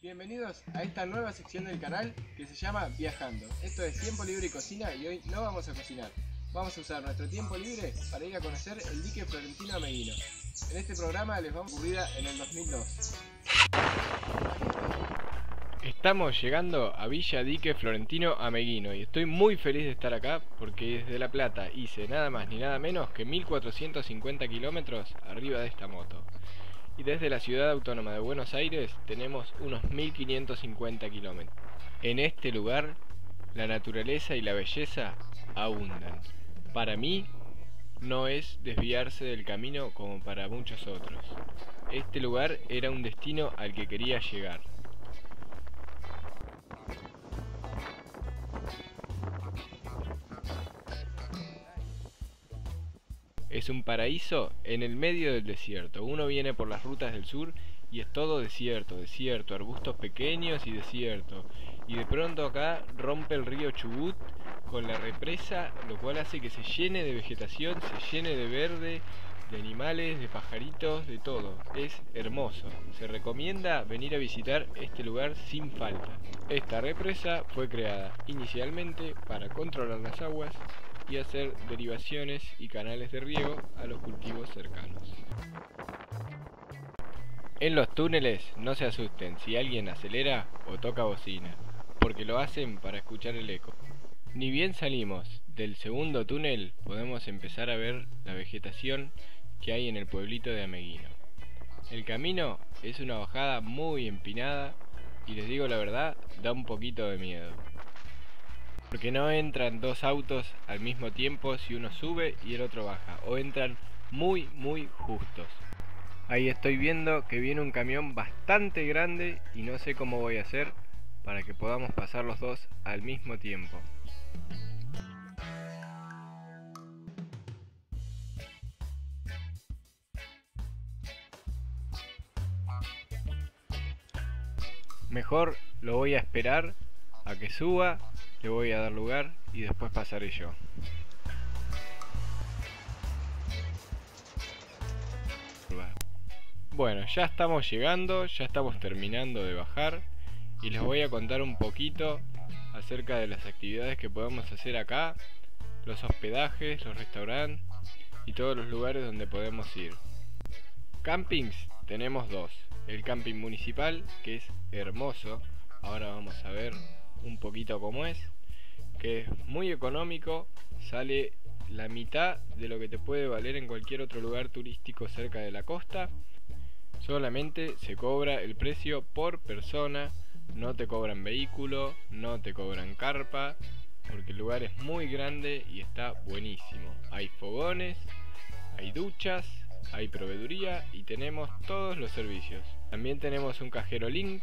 Bienvenidos a esta nueva sección del canal que se llama Viajando. Esto es Tiempo Libre y Cocina y hoy no vamos a cocinar. Vamos a usar nuestro tiempo libre para ir a conocer el dique Florentino Ameghino. En este programa les vamos a ocurrir en el 2002. Estamos llegando a Villa Dique Florentino Ameghino y estoy muy feliz de estar acá porque desde La Plata hice nada más ni nada menos que 1450 kilómetros arriba de esta moto. Y desde la ciudad autónoma de Buenos Aires tenemos unos 1550 kilómetros. En este lugar la naturaleza y la belleza abundan. Para mí no es desviarse del camino como para muchos otros. Este lugar era un destino al que quería llegar. Es un paraíso en el medio del desierto. Uno viene por las rutas del sur y es todo desierto, arbustos pequeños y desierto. Y de pronto acá rompe el río Chubut con la represa, lo cual hace que se llene de vegetación, se llene de verde, de animales, de pajaritos, de todo. Es hermoso. Se recomienda venir a visitar este lugar sin falta. Esta represa fue creada inicialmente para controlar las aguas y hacer derivaciones y canales de riego a los cultivos cercanos. En los túneles no se asusten si alguien acelera o toca bocina, porque lo hacen para escuchar el eco. Ni bien salimos del segundo túnel podemos empezar a ver la vegetación que hay en el pueblito de Ameghino. El camino es una bajada muy empinada y les digo la verdad, da un poquito de miedo. Porque no entran dos autos al mismo tiempo si uno sube y el otro baja, o entran muy justos. Ahí estoy viendo que viene un camión bastante grande y no sé cómo voy a hacer para que podamos pasar los dos al mismo tiempo. Mejor lo voy a esperar a que suba, le voy a dar lugar y después pasaré yo. Bueno, ya estamos llegando, ya estamos terminando de bajar y les voy a contar un poquito acerca de las actividades que podemos hacer acá, los hospedajes, los restaurantes y todos los lugares donde podemos ir. Campings tenemos dos, el camping municipal, que es hermoso, ahora vamos a ver un poquito cómo es, que es muy económico, sale la mitad de lo que te puede valer en cualquier otro lugar turístico cerca de la costa. Solamente se cobra el precio por persona, no te cobran vehículo, no te cobran carpa, porque el lugar es muy grande y está buenísimo. Hay fogones, hay duchas, hay proveeduría y tenemos todos los servicios. También tenemos un cajero Link,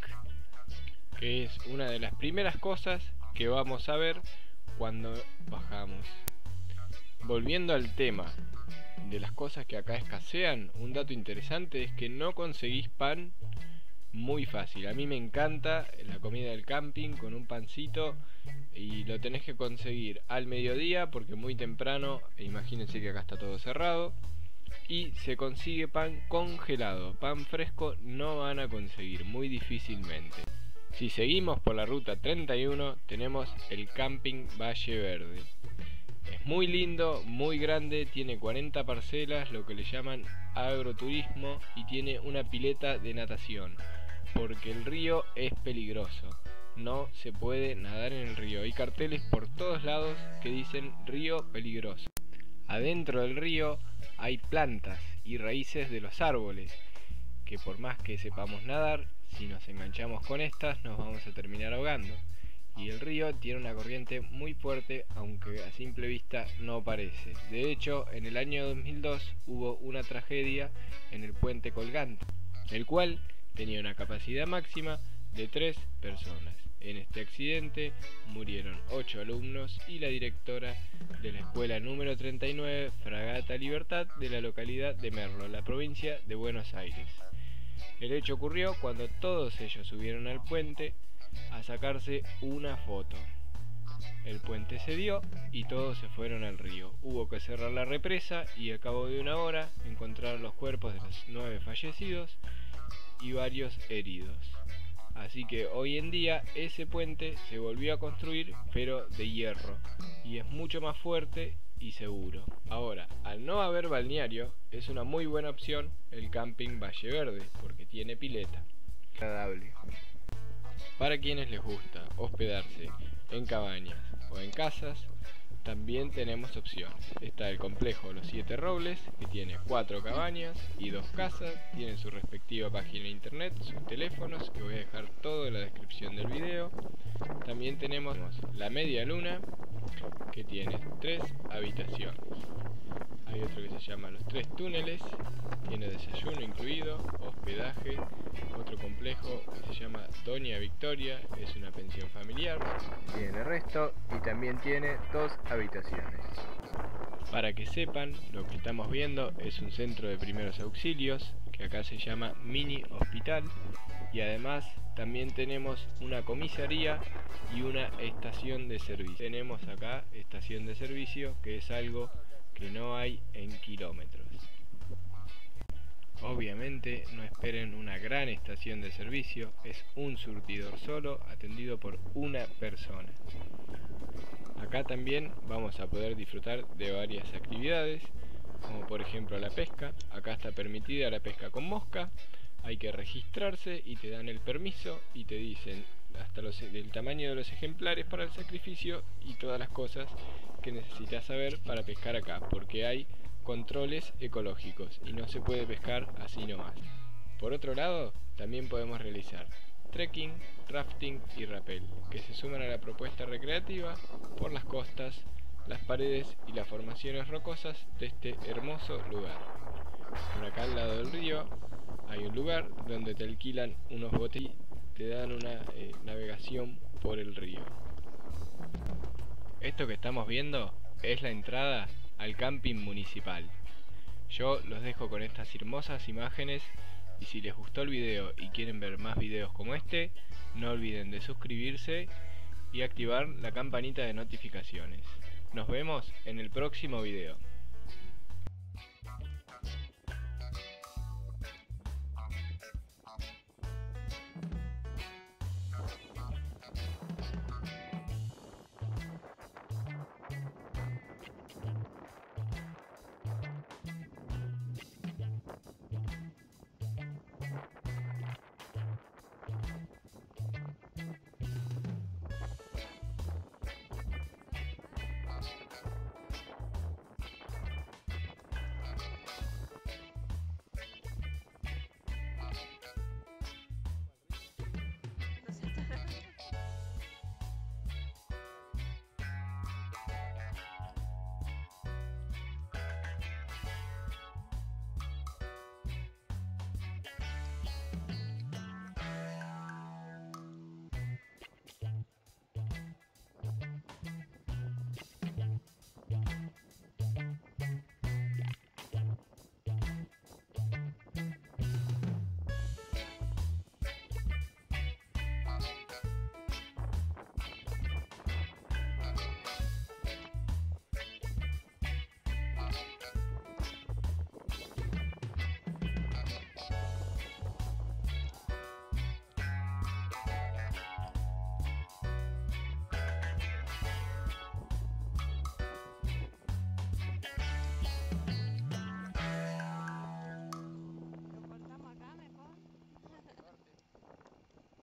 que es una de las primeras cosas que vamos a ver cuando bajamos. Volviendo al tema de las cosas que acá escasean, un dato interesante es que no conseguís pan muy fácil. A mí me encanta la comida del camping con un pancito y lo tenés que conseguir al mediodía porque muy temprano, imagínense que acá está todo cerrado, y se consigue pan congelado. Pan fresco no van a conseguir muy difícilmente. Si seguimos por la ruta 31 tenemos el camping Valle Verde. Es muy lindo, muy grande, tiene 40 parcelas, lo que le llaman agroturismo, y tiene una pileta de natación, porque el río es peligroso, no se puede nadar en el río. Hay carteles por todos lados que dicen río peligroso. Adentro del río hay plantas y raíces de los árboles, que por más que sepamos nadar, si nos enganchamos con estas nos vamos a terminar ahogando. Y el río tiene una corriente muy fuerte, aunque a simple vista no parece. De hecho, en el año 2002 hubo una tragedia en el puente colgante, el cual tenía una capacidad máxima de 3 personas. En este accidente murieron 8 alumnos y la directora de la escuela número 39, Fragata Libertad, de la localidad de Merlo, la provincia de Buenos Aires. El hecho ocurrió cuando todos ellos subieron al puente a sacarse una foto. El puente cedió y todos se fueron al río. Hubo que cerrar la represa y al cabo de una hora encontraron los cuerpos de los 9 fallecidos y varios heridos. Así que hoy en día ese puente se volvió a construir, pero de hierro, y es mucho más fuerte y seguro. Ahora, al no haber balneario, es una muy buena opción el camping Valle Verde, porque tiene pileta. Agradable. Para quienes les gusta hospedarse en cabañas o en casas, también tenemos opciones. Está el complejo Los Siete Robles, que tiene 4 cabañas y 2 casas, tienen su respectiva página de internet, sus teléfonos, que voy a dejar todo en la descripción del video. También tenemos La Media Luna, que tiene 3 habitaciones. Hay otro que se llama Los Tres Túneles, tiene desayuno incluido, hospedaje. Otro complejo que se llama Doña Victoria, es una pensión familiar, tiene resto y también tiene 2 habitaciones. Para que sepan, lo que estamos viendo es un centro de primeros auxilios, que acá se llama mini hospital, y además también tenemos una comisaría y una estación de servicio. Tenemos acá estación de servicio, que es algo que no hay en kilómetros. Obviamente no esperen una gran estación de servicio, es un surtidor solo atendido por una persona. Acá también vamos a poder disfrutar de varias actividades, como por ejemplo la pesca. Acá está permitida la pesca con mosca, hay que registrarse y te dan el permiso y te dicen hasta el tamaño de los ejemplares para el sacrificio y todas las cosas que necesitas saber para pescar acá, porque hay controles ecológicos y no se puede pescar así nomás. Por otro lado, también podemos realizar trekking, rafting y rappel, que se suman a la propuesta recreativa por las costas, las paredes y las formaciones rocosas de este hermoso lugar. Por acá al lado del río hay un lugar donde te alquilan unos botes y te dan una navegación por el río. Esto que estamos viendo es la entrada al camping municipal. Yo los dejo con estas hermosas imágenes y si les gustó el video y quieren ver más videos como este, no olviden de suscribirse y activar la campanita de notificaciones. Nos vemos en el próximo video.